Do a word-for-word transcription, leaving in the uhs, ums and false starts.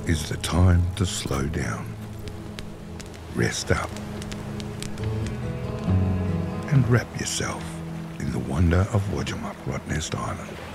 is the time to slow down, rest up, and wrap yourself in the wonder of Wadjemup, Rottnest Island.